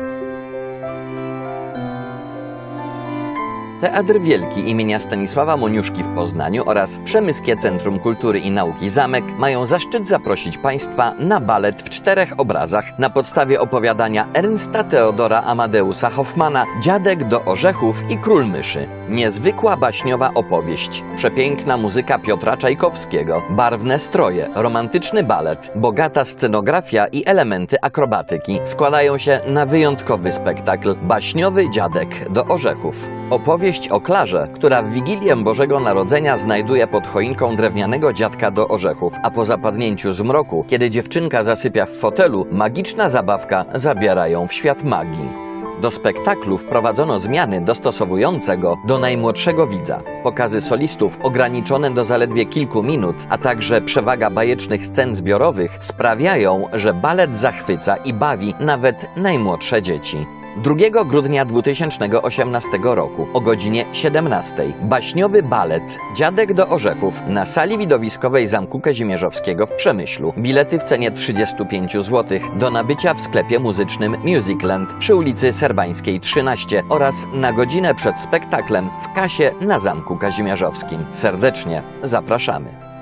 Teatr Wielki imienia Stanisława Moniuszki w Poznaniu oraz Przemyskie Centrum Kultury i Nauki Zamek mają zaszczyt zaprosić Państwa na balet w 4 obrazach na podstawie opowiadania Ernsta Theodora Amadeusa Hoffmana Dziadek do orzechów i Król myszy. Niezwykła baśniowa opowieść, przepiękna muzyka Piotra Czajkowskiego, barwne stroje, romantyczny balet, bogata scenografia i elementy akrobatyki składają się na wyjątkowy spektakl Baśniowy Dziadek do orzechów. Opowieść o Klarze, która w Wigilię Bożego Narodzenia znajduje pod choinką drewnianego dziadka do orzechów, a po zapadnięciu zmroku, kiedy dziewczynka zasypia w fotelu, magiczna zabawka zabiera ją w świat magii. Do spektaklu wprowadzono zmiany dostosowujące go do najmłodszego widza. Pokazy solistów ograniczone do zaledwie kilku minut, a także przewaga bajecznych scen zbiorowych sprawiają, że balet zachwyca i bawi nawet najmłodsze dzieci. 2 grudnia 2018 roku o godzinie 17 baśniowy balet Dziadek do orzechów na sali widowiskowej Zamku Kazimierzowskiego w Przemyślu. Bilety w cenie 35 zł do nabycia w sklepie muzycznym Musicland przy ulicy Serbańskiej 13 oraz na godzinę przed spektaklem w kasie na Zamku Kazimierzowskim. Serdecznie zapraszamy.